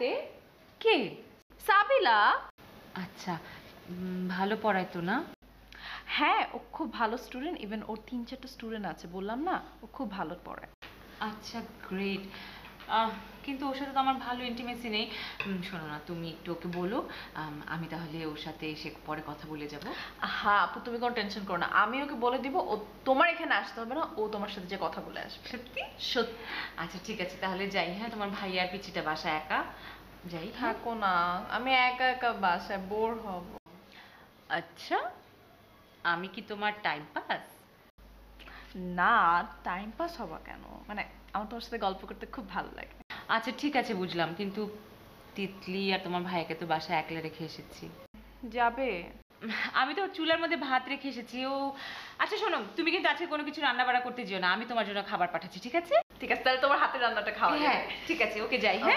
ক্লাসে? কে? সাবিলা? আচ্ছা, ভালো পড়ায় তো না? হ্যাঁ, ও খুব ভালো স্টুডেন্ট। ইভেন ওর 3-4টা স্টুডেন্ট আছে, বললাম না, ও খুব ভালো পড়ায়। আচ্ছা, গ্রেট। কিন্তু ওর সাথে তো আমার ভালো ইন্টিমেসি নেই। শোনো না, তুমি একটু ওকে বলো, আমি তাহলে ওর সাথে এসে পরে কথা বলে যাব। হ্যাঁ আপু, তুমি কোনো টেনশন করো না, আমি ওকে বলে দিব। ও তোমার এখানে আসতে হবে না, ও তোমার সাথে যে কথা বলে আসবে। সত্যি? সত্যি। আচ্ছা ঠিক আছে, তাহলে যাই। হ্যাঁ, তোমার ভাই আর পিচিটা বাসায় একা যাই। থাকো না, আমি একা একা বাসায় বোর হব। আচ্ছা, আমি কি তোমার টাইম পাস? না, টাইম পাস হবা কেন? মানে আমার তোমার সাথে গল্প করতে খুব ভালো লাগে। আচ্ছা ঠিক আছে, বুঝলাম। কিন্তু তিতলি আর তোমার ভাইকে তো বাসায় একলা রেখে এসেছি। যাবে? আমি তো চুলার মধ্যে ভাত রেখে এসেছি। ও আচ্ছা শোনো, তুমি কিন্তু আজকে কোনো কিছু রান্না বাড়া করতে যেও না, আমি তোমার জন্য খাবার পাঠাচ্ছি, ঠিক আছে? ঠিক আছে, তাহলে তোমার হাতের রান্নাটা খাওয়া। হ্যাঁ ঠিক আছে, ওকে যাই। হ্যাঁ,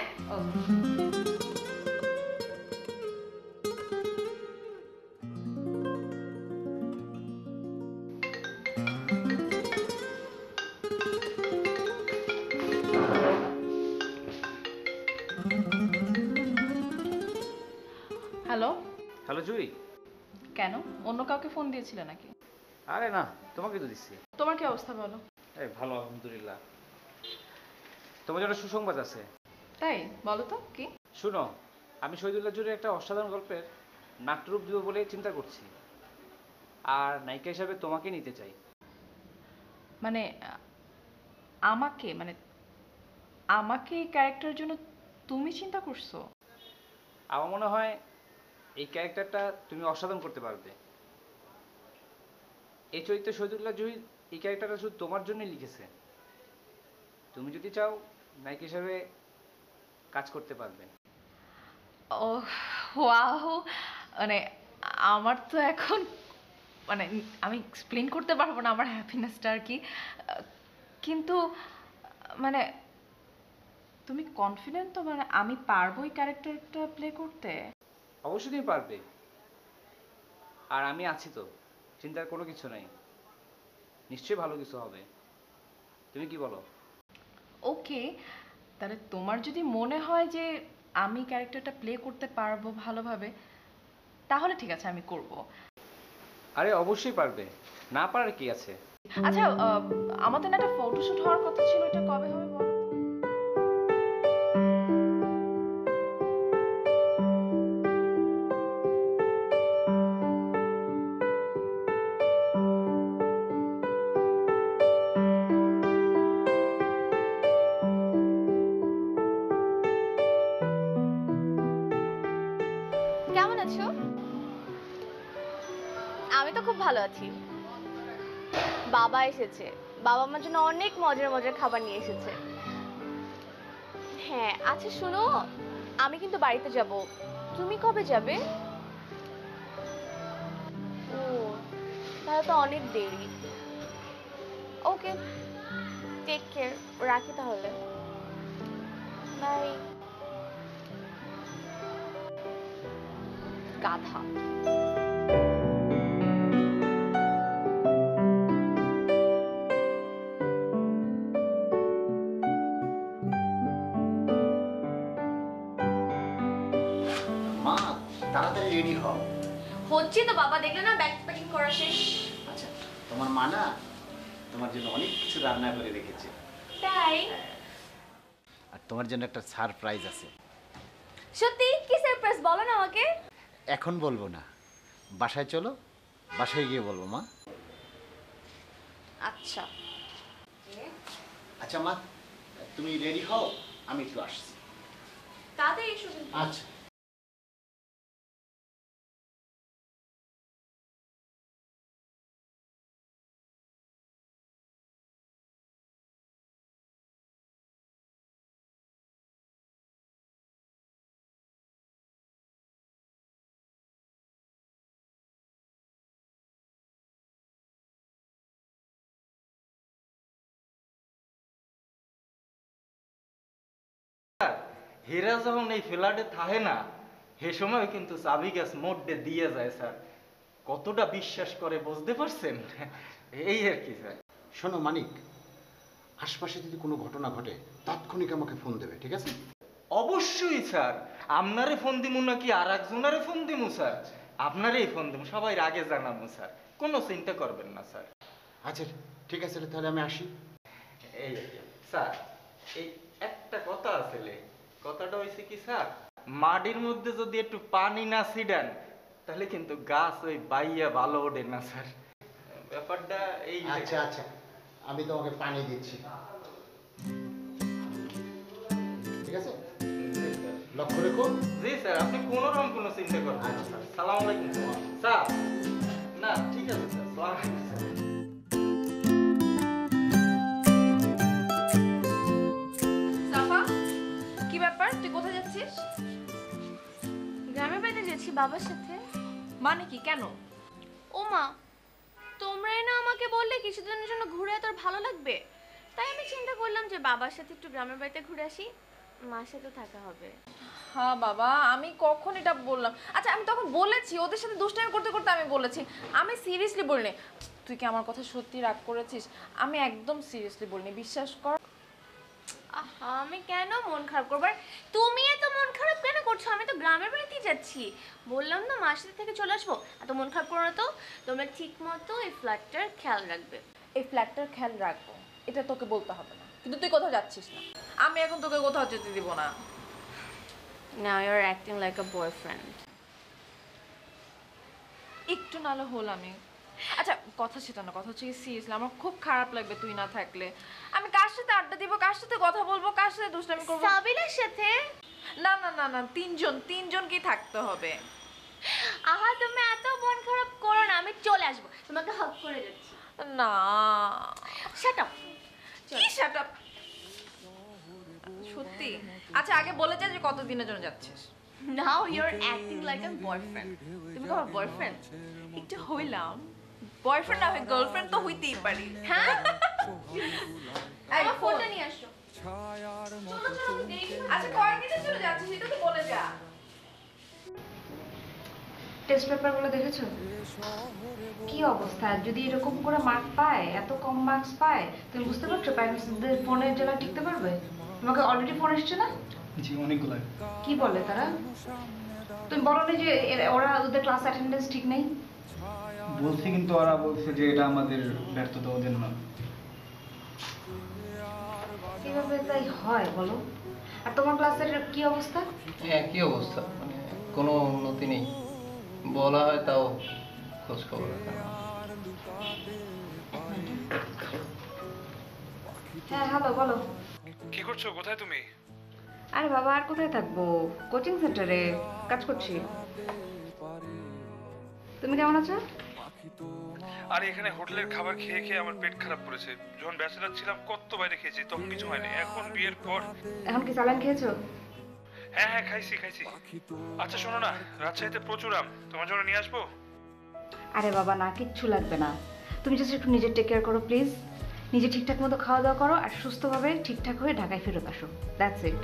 হ্যালো। হ্যালো জুই। কেন, অন্য কাউকে ফোন দিয়েছিলে নাকি? আরে না, তোমাকে তো দিচ্ছি। তোমার কি অবস্থা বলো? এই ভালো, আলহামদুলিল্লাহ। তোমার জন্য সুসংবাদ আছে। তাই? বলো তো কি? শুনো, আমি শহীদুল্লাহ জুড়ে একটা অসাধারণ গল্পের নাট্যরূপ দিব বলে চিন্তা করছি, আর নায়িকা হিসাবে তোমাকে নিতে চাই। মানে আমাকে, মানে আমাকে এই ক্যারেক্টারের জন্য তুমি চিন্তা করছো? আমার মনে হয় এই ক্যারেক্টারটা তুমি অসাধারণ করতে পারবে। এই চরিত্রে শহীদুল্লাহ জুই এই ক্যারেক্টারটা শুধু তোমার জন্যই লিখেছে। তুমি যদি চাও নায়িকা হিসাবে কাজ করতে পারবে। ও ওয়াও, মানে আমার তো এখন, মানে আমি এক্সপ্লেন করতে পারবো না আমার হ্যাপিনেসটা আর কি। কিন্তু মানে তুমি কনফিডেন্ট তো? মানে আমি পারবো এই ক্যারেক্টারটা প্লে করতে? অবশ্যই তুমি পারবে, আর আমি আছি তো, চিন্তার কোনো কিছু নাই। নিশ্চয়ই ভালো কিছু হবে। তুমি কি বলো? ওকে, তাহলে তোমার যদি মনে হয় যে আমি ক্যারেক্টারটা প্লে করতে পারবো ভালোভাবে, তাহলে ঠিক আছে, আমি করব। আরে অবশ্যই পারবে, না পারার কি আছে। আচ্ছা, আমাদের না একটা ফটোশুট হওয়ার কথা ছিল, এটা কবে হবে বলো তো? কেমন আছো? আমি তো খুব ভালো আছি। বাবা এসেছে, বাবা আমার জন্য অনেক মজার মজার খাবার নিয়ে এসেছে। হ্যাঁ আচ্ছা শোনো, আমি কিন্তু বাড়িতে যাব। তুমি কবে যাবে? ও, তাহলে তো অনেক দেরি। ওকে, টেক কেয়ার, রাখি তাহলে। বাই। গাধা। মা, তাড়াতাড়ি রেডি হও। হচ্ছে তো বাবা, দেখলে না ব্যাগ প্যাকিং করা শেষ। আচ্ছা, তোমার মা না তোমার জন্য অনেক কিছু রান্না করে রেখেছে। তাই? আর তোমার জন্য একটা সারপ্রাইজ আছে। সত্যি? কি সারপ্রাইজ, বলো না আমাকে। এখন বলবো না, বাসায় চলো, বাসায় গিয়ে বলবো মা। আচ্ছা। আচ্ছা মা, তুমি রেডি হও, আমি একটু আসছি। তাড়াতাড়ি এসো কিন্তু। আচ্ছা। হেরা যখন এই ফ্ল্যাটে থাকে না, সে সময় কিন্তু চাবি গ্যাস মোডে দিয়ে যায় স্যার। কতটা বিশ্বাস করে বুঝতে পারছেন? এই আর কি স্যার। শোনো মানিক, আশপাশে যদি কোনো ঘটনা ঘটে তাৎক্ষণিক আমাকে ফোন দেবে, ঠিক আছে? অবশ্যই স্যার, আপনারে ফোন দিমু নাকি আর একজনারে ফোন দিমু স্যার? আপনারই ফোন দিমু, সবাই আগে জানাবো স্যার, কোনো চিন্তা করবেন না স্যার। আচ্ছা ঠিক আছে, তাহলে আমি আসি। এই স্যার, এই একটা কথা আছে, কথাটা হয়েছে কি স্যার, মাটির মধ্যে যদি একটু পানি না ছিটান তাহলে কিন্তু গাছ ওই বাইয়া ভালো ওঠে না স্যার, ব্যাপারটা এই। আচ্ছা আচ্ছা, আমি তোমাকে পানি দিচ্ছি, ঠিক আছে? লক্ষ্য রেখো। জি স্যার, আপনি কোনো রকম কোনো চিন্তা করবেন না স্যার। সালাম আলাইকুম স্যার। না ঠিক আছে স্যার, সালাম আলাইকুম স্যার। সাফা, কি ব্যাপার, তুই কোথায় যাচ্ছিস? গ্রামের বাড়িতে যাচ্ছি বাবার সাথে। মানে কি, কেন? ও মা, তোমরাই না আমাকে বললে কিছুদিনের জন্য ঘুরে তোর ভালো লাগবে, তাই আমি চিন্তা করলাম যে বাবার সাথে একটু গ্রামের বাড়িতে ঘুরে আসি, মার সাথে থাকা হবে। হ্যাঁ বাবা, আমি কখন এটা বললাম? আচ্ছা আমি তখন বলেছি, ওদের সাথে দুষ্টামি করতে করতে আমি বলেছি, আমি সিরিয়াসলি বলিনি। তুই কি আমার কথা সত্যি রাগ করেছিস? আমি একদম সিরিয়াসলি বলিনি, বিশ্বাস কর। আহা, আমি কেন মন খারাপ করবার? তুমি এত মন খারাপ কেন করছো? আমি তো গ্রামের বাড়িতেই যাচ্ছি, বললাম না মার সাথে থেকে চলে আসবো। এত মন খারাপ করো না তো, তোমরা ঠিক মতো এই ফ্ল্যাটটার খেয়াল রাখবে। এই ফ্ল্যাটটার খেয়াল রাখবো, এটা তোকে বলতে হবে না, কিন্তু তুই কোথাও যাচ্ছিস না। আমি এখন তোকে কোথাও যেতে দিব না। Now you're acting like a boyfriend. একটু নালে হল আমি। আচ্ছা কথা সেটা না, কথা হচ্ছে কি সিরিয়াসলি আমার খুব খারাপ লাগবে তুই না থাকলে। আমি কার সাথে আড্ডা দিব, কার সাথে কথা বলবো, কার সাথে দুষ্টামি করবো? সাবিলের সাথে। না না না না, তিনজনকেই থাকতে হবে। আহা, তুমি এত মন খারাপ করো না, আমি চলে আসবো, তোমাকে হাগ করে যাচ্ছি। না শাট আপ। কি শাট আপ? সত্যি? আচ্ছা আগে বলে যা যে কতদিনের জন্য যাচ্ছিস। Now you're acting like a boyfriend. তুমি কি আমার বয়ফ্রেন্ড? একটু হইলাম, বয়ফ্রেন্ড না হয় গার্লফ্রেন্ড তো হইতেই পারি। হ্যাঁ, এই আমার ফোন। ফোনটা নিয়ে আসো। আচ্ছা কয়েকদিনের জন্য যাচ্ছিস এটা তো বলে যা। টেস্ট পেপারগুলো দেখেছো কি অবস্থা? যদি এরকম করে মার্ক পায়, এত কম মার্কস পায়, তুমি বুঝতে পারছো প্যারেন্টসদের ফোনের জেলা টিকতে পারবে? তোমাকে অলরেডি ফোন এসছে না? জি অনেকগুলো। কি বলে তারা? তুমি বলো না যে ওরা ওদের ক্লাস অ্যাটেন্ডেন্স ঠিক নেই? বলছি, কিন্তু ওরা বলছে যে এটা আমাদের ব্যর্থতা, ওদের না। কিভাবে তাই হয় বলো? আর তোমার ক্লাসের কি অবস্থা? একই অবস্থা, মানে কোনো উন্নতি নেই, বলা হয় তাও খোঁজ খবর রাখে না। হ্যাঁ হ্যালো, বলো। কি করছো, কোথায় তুমি? আরে বাবা, আর কোথায় থাকবো, কোচিং সেন্টারে কাজ করছি। তুমি কেমন আছো? আর এখানে হোটেলের খাবার খেয়ে খেয়ে আমার পেট খারাপ করেছে। যখন ব্যাচেলার ছিলাম কত বাইরে খেয়েছি, তখন কিছু হয়নি। এখন বিয়ের পর এখন কি স্যালাইন খেয়েছো? হ্যাঁ হ্যাঁ খাইছি। আচ্ছা শোনো না, রাজশাহীতে প্রচুর আম, তোমার জন্য নিয়ে আসবো? আরে বাবা না, কিচ্ছু লাগবে না, তুমি জাস্ট একটু নিজের টেক কেয়ার করো প্লিজ। নিজে ঠিকঠাক মতো খাওয়া দাওয়া করো আর সুস্থভাবে ঠিকঠাক হয়ে ঢাকায় ফেরত আসো, দ্যাটস ইট।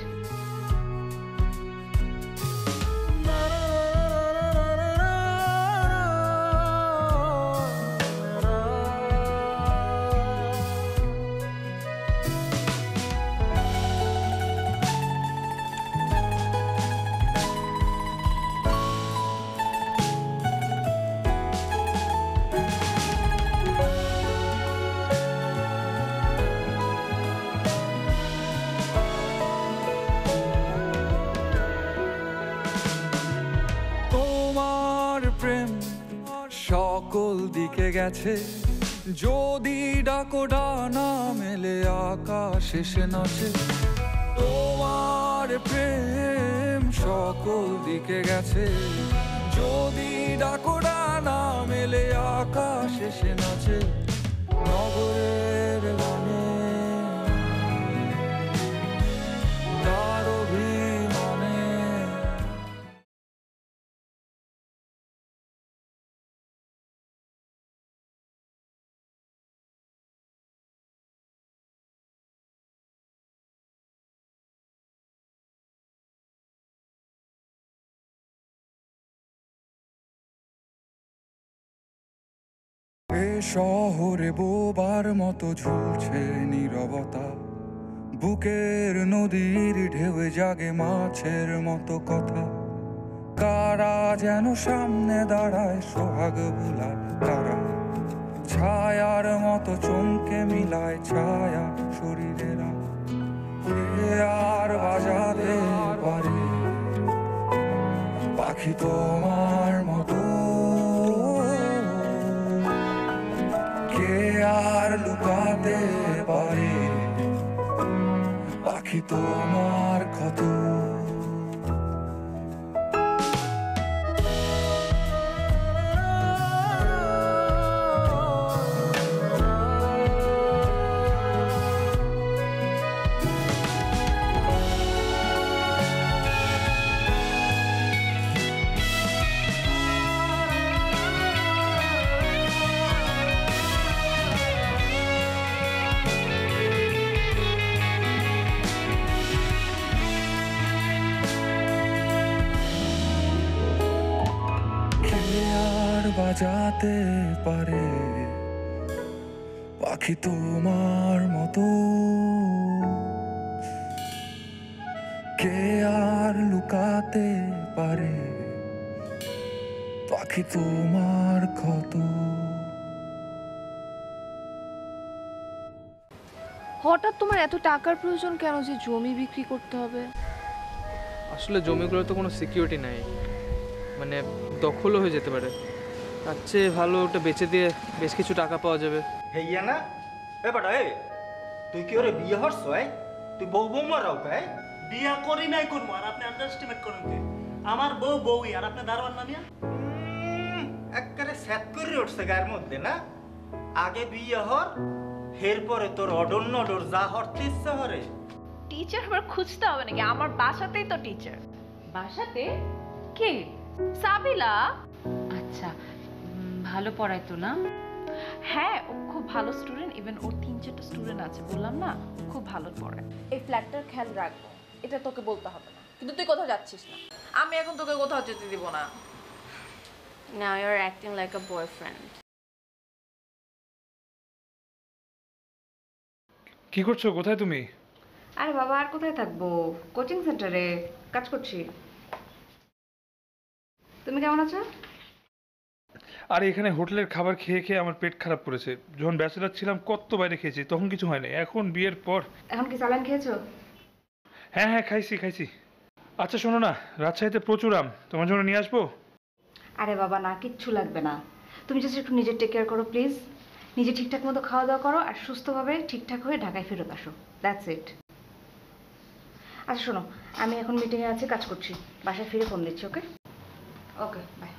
সকল দিকে গেছে, যদি ডাকো ডানা মেলে আকাশ এসে নাচে। তোমার প্রেম সকল দিকে গেছে, যদি ডাকো ডানা মেলে আকাশ এসে নাচে। নগরের গানে তার অভিমানে এ শহরে বোবার মতো ঝুলছে নীরবতা, বুকের নদীর ঢেউয়ে জাগে মাছের মতো কথা, কারা যেন সামনে দাঁড়ায় সোহাগ ভুলায় তারা, ছায়ার মতো চমকে মিলায় ছায়া শরীরেরা। কে আর বাজাতে পারে পাখি তোমার মতো, কে আর লুকাতে পারে পাখি তোমার ক্ষত। বাজাতে পারে পাখি তোমার মতো, কে আর লুকাতে পারে পাখি তোমার ক্ষত। হঠাৎ তোমার এত টাকার প্রয়োজন কেন যে জমি বিক্রি করতে হবে? আসলে জমিগুলো তো কোনো সিকিউরিটি নাই, মানে দখলও হয়ে যেতে পারে। তার চেয়ে ভালো ওটা বেচে দিয়ে বেশ কিছু টাকা পাওয়া যাবে। হেইয়া না এ বাটা এ, তুই কি ওরে বিয়ে হরছ? তুই বউ বউ মারাও তাই? বিয়া করি নাই করবো, আর আপনি আন্ডারস্টিমেট করেন কে? আমার বউ বউই, আর আপনি দারোয়ান না মিয়া? একবারে স্যাত করে উঠছে গায়ের মধ্যে না। আগে বিয়ে হর, এরপরে তোর অডর নডর যা হরতে ইচ্ছা হরে। টিচার আবার খুঁজতে হবে নাকি? আমার বাসাতেই তো টিচার। বাসাতে? কে? সাবিলা। আচ্ছা, ভালো পড়ায় তো না? হ্যাঁ, ও খুব ভালো স্টুডেন্ট। ইভেন ওর 3-4টা স্টুডেন্ট আছে, বললাম না, খুব ভালো পড়ায়। এই ফ্ল্যাটটার খেয়াল রাখবো, এটা তোকে বলতে হবে না, কিন্তু তুই কোথাও যাচ্ছিস না। আমি এখন তোকে কোথাও যেতে দিব না। Now you're acting like a boyfriend. কি করছো? কোথায় তুমি? আরে বাবা, আর কোথায় থাকবো? কোচিং সেন্টারে কাজ করছি। তুমি কেমন আছো? আর এখানে হোটেলের খাবার খেয়ে খেয়ে আমার পেট খারাপ করেছে। যখন ব্যাচেলার ছিলাম কত বাইরে খেয়েছি, তখন কিছু হয়নি। এখন বিয়ের পর। এখন কি চালান খেয়েছো? হ্যাঁ হ্যাঁ, খাইছি। আচ্ছা শোনো না, রাজশাহীতে প্রচুর আম, তোমার জন্য নিয়ে আসবো? আরে বাবা না, কিচ্ছু লাগবে না। তুমি জাস্ট একটু নিজের টেক কেয়ার করো প্লিজ। নিজে ঠিকঠাক মতো খাওয়া দাওয়া করো আর সুস্থভাবে ঠিকঠাক হয়ে ঢাকায় ফেরত আসো। That's it. আচ্ছা শোনো, আমি এখন মিটিংয়ে আছি, কাজ করছি, বাসায় ফিরে ফোন দিচ্ছি। Okay okay, bye.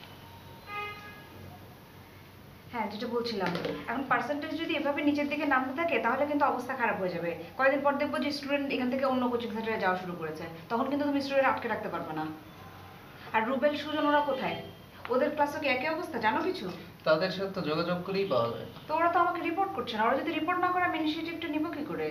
হ্যাঁ, যেটা বলছিলাম, এখন পার্সেন্টেজ যদি এভাবে নিচের দিকে নামতে থাকে তাহলে কিন্তু অবস্থা খারাপ হয়ে যাবে। কয়েকদিন পর দেখবো যে স্টুডেন্ট এখান থেকে অন্য কোচিং সেন্টারে যাওয়া শুরু করেছে, তখন কিন্তু তুমি স্টুডেন্ট আটকে রাখতে পারবে না। আর রুবেল, সুজন ওরা কোথায়? ওদের ক্লাসও কি একই অবস্থা? জানো কিছু? তাদের সাথে তো যোগাযোগ করেই পাওয়া যায়। তো ওরা তো আমাকে রিপোর্ট করছে না। ওরা যদি রিপোর্ট না করে আমি ইনিশিয়েটিভটা নিব কি করে?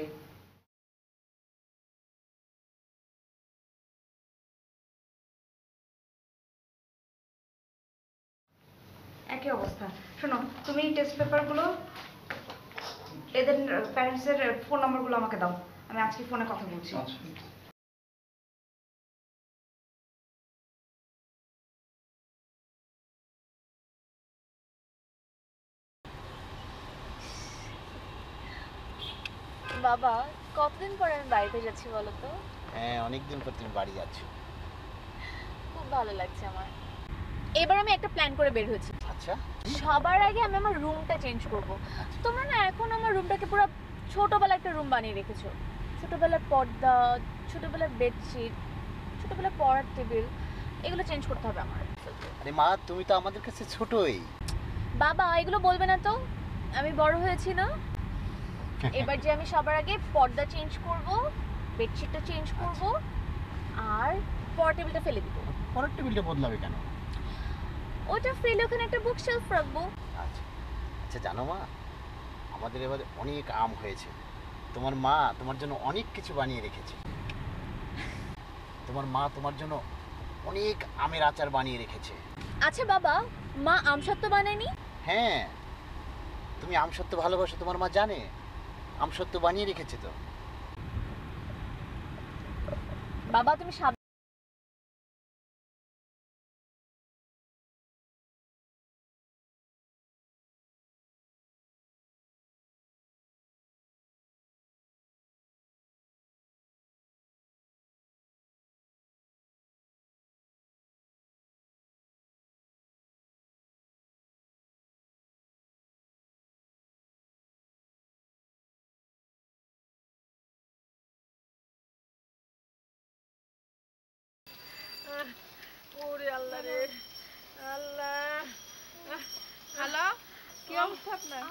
একই অবস্থা। শোনো, তুমি টেস্ট পেপারগুলো, এদের প্যারেন্টসের ফোন নাম্বারগুলো আমাকে দাও, আমি আজকে ফোনে কথা বলছি। বাবা, কতদিন পরে আমি বাড়িতে যাচ্ছি বলো তো? হ্যাঁ, অনেকদিন পর তুমি বাড়ি যাচ্ছ। খুব ভালো লাগছে আমার। এবার আমি একটা প্ল্যান করে বের হয়েছি। আচ্ছা, সবার আগে আমি আমার রুমটা চেঞ্জ করব। তোমরা না এখন আমার রুমটাকে পুরো ছোটবেলার একটা রুম বানিয়ে রেখেছো। ছোটবেলার পর্দা, ছোটবেলার বেডশিট, ছোটবেলার পড়ার টেবিল, এগুলো চেঞ্জ করতে হবে আমার। আরে মা, তুমি তো আমাদের কাছে ছোটই। বাবা, এগুলো বলবে না তো, আমি বড় হয়েছি না। এবার যে আমি সবার আগে পর্দা চেঞ্জ করব, বেডশিটটা চেঞ্জ করব, আর পড়ার টেবিলটা ফেলে দিব। পরের টেবিলটা বদলাবে কেন? ওটা ফেলে ওখানে একটা বুক শেলফ রাখবো। আচ্ছা আচ্ছা, জানো মা, আমাদের এবারে অনেক আম হয়েছে। তোমার মা তোমার জন্য অনেক কিছু বানিয়ে রেখেছে। তোমার মা তোমার জন্য অনেক আমের আচার বানিয়ে রেখেছে। আচ্ছা বাবা, মা আমসত্ত্ব বানায়নি? হ্যাঁ, তুমি আমসত্ত্ব ভালোবাসো, তোমার মা জানে। আমসত্ত্ব বানিয়ে রেখেছে তো। বাবা তুমি ওরে আল্লাহ রে আল্লাহ। হ্যালো, কি অবস্থা আপনার?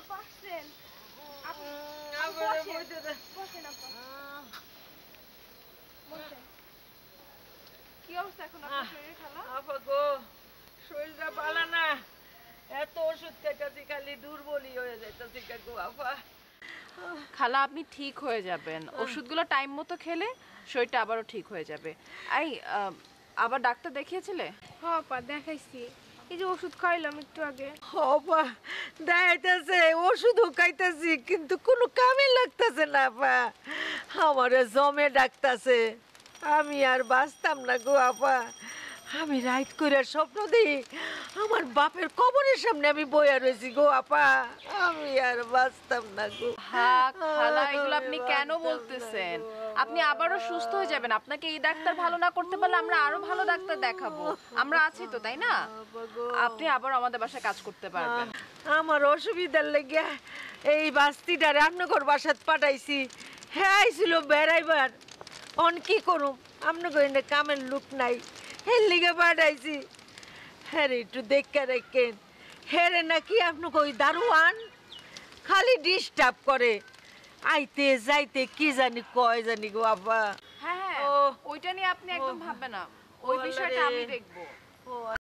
কি অবস্থা এখন আপনার শরীরে খালা? আপা গো, শরীরটা ভালো না, এত ওষুধ খাইতেছি খালি দুর্বলই হয়ে যাইতেছি গো আপা। খালা আপনি ঠিক হয়ে যাবেন, ওষুধগুলো টাইম মতো খেলে শরীরটা আবারও ঠিক হয়ে যাবে। আবার ডাক্তার দেখিয়েছিলে? হ্যাঁ আপা দেখাইছি, এই যে ওষুধ খাইলাম একটু আগে। আপা দেখাইতেছে, ওষুধও খাইতেছি, কিন্তু কোনো কামে লাগতেছে না আপা। আমারে জমে ডাকতেছে, আমি আর বাঁচতাম না গো আপা। আমি রাইট করে স্বপ্ন দিই আমার বাপের কবরের সামনে আমি বইয়া রয়েছি গো আপা। আমি আর বাঁচতাম না গো। হ্যাঁ খালা, এগুলো আপনি কেন বলতেছেন? আপনি আবারও সুস্থ হয়ে যাবেন। আপনাকে এই ডাক্তার ভালো না করতে পারলে আমরা আরো ভালো ডাক্তার দেখাবো, আমরা আছি তো, তাই না? আপনি আবার আমাদের বাসায় কাজ করতে পারবেন। আমার অসুবিধার লেগে এই বাস্তিটা রান্নাঘর বাসাত পাঠাইছি। হ্যাঁ আইছিল বেড়াইবার, অন কি করুম, আপনার এনে কামের লুক নাই, এর লিগে পাঠাইছি। হ্যাঁ একটু দেখে রেখেন, হ্যাঁ নাকি আপনাকে ওই দারোয়ান খালি ডিস্টার্ব করে, আইতে যাইতে কি জানি কয় জানি গো আব্বা। হ্যাঁ, ওইটা নিয়ে আপনি একদম ভাববেন না, ওই বিষয়টা আমি দেখবো।